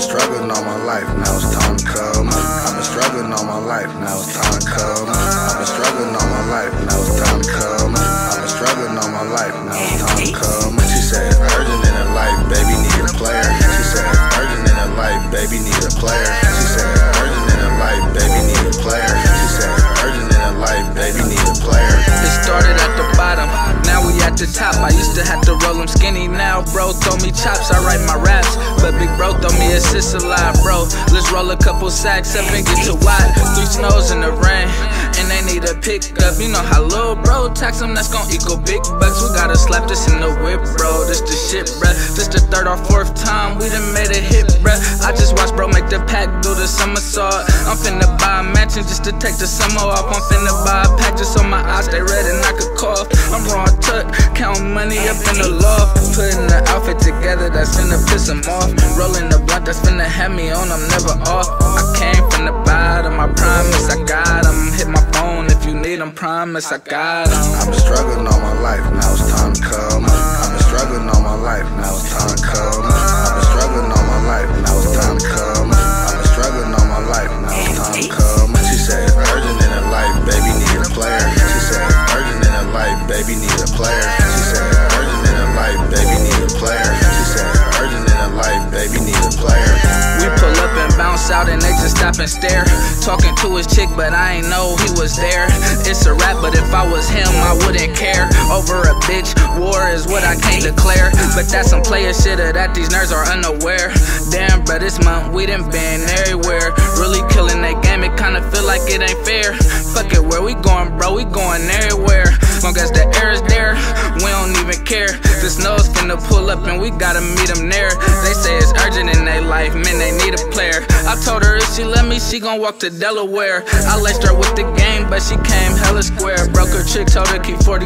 been struggling all my life, now it's time to come. I've been struggling all my life, now it's time to come. I've been struggling all my life, now it's time to come. I've been struggling all my life, now it's time to come. She said, urgent in her life, baby need a player. She said, urgent in her life, baby need a player. She said, urgent in her life, baby need a player. She said, urgent in her life, baby need a player. It started at the bottom, now we at the top. I used to have to roll them skinny, now bro throw me chops. I write my raps, but big bro throw me assists a lot, bro. Let's roll a couple sacks up and get to wide. 3 snows in the rain, and they need a pickup. You know how little bro tax them, that's gon' equal big bucks. We gotta slap this in the whip, bro. This the shit, bruh. This the 3rd or 4th time we done made a hit, bruh. I just watched bro make the pack do the somersault. I'm finna buy a mansion just to take the summer off. I'm finna buy a pack just so my eyes stay red and I could cough. I'm raw tuck, counting money up in the loft. Putting the outfit together that's finna piss him off. Rolling the blunt that's finna have me on, I'm never off. I came from the bottom, I promise I got 'em. Hit my phone if you need 'em, promise I got 'em. I've been struggling all my life, now it's time to come. I've been struggling all my life, now it's time to come. I've been struggling all my life, now it's time to come. I've been struggling all my life, now it's time to come. She said, urgent in her life, baby need a player. She said, urgent in her life, baby need a player. She said, urgent in her life, baby need a player. She said, urgent in her life, baby need a player. We pull up and bounce out and they just stop and stare. Talking to his chick but I ain't know he was there. It's a rap but if I was him I wouldn't care. Over a bitch, war is what I can't declare. But that's some player shit that these nerds are unaware. Damn bro, this month we done been everywhere. Really killing that game, it kinda feel like it ain't fair. Fuck it, where we going bro, we going everywhere. Long as the air is there, we don't even care. The snow's finna pull up and we gotta meet them there. They say it's urgent in their life, man they need a player. I told her if she let me, she gon' walk to Delaware. I laced her with the game, but she came hella square. Broke her chick, told her keep 40%,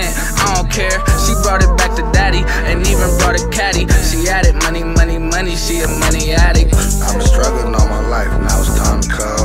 I don't care. She brought it back to daddy, and even brought a caddy. She added money, money, money, she a money addict. I've been struggling all my life, now it's time to come.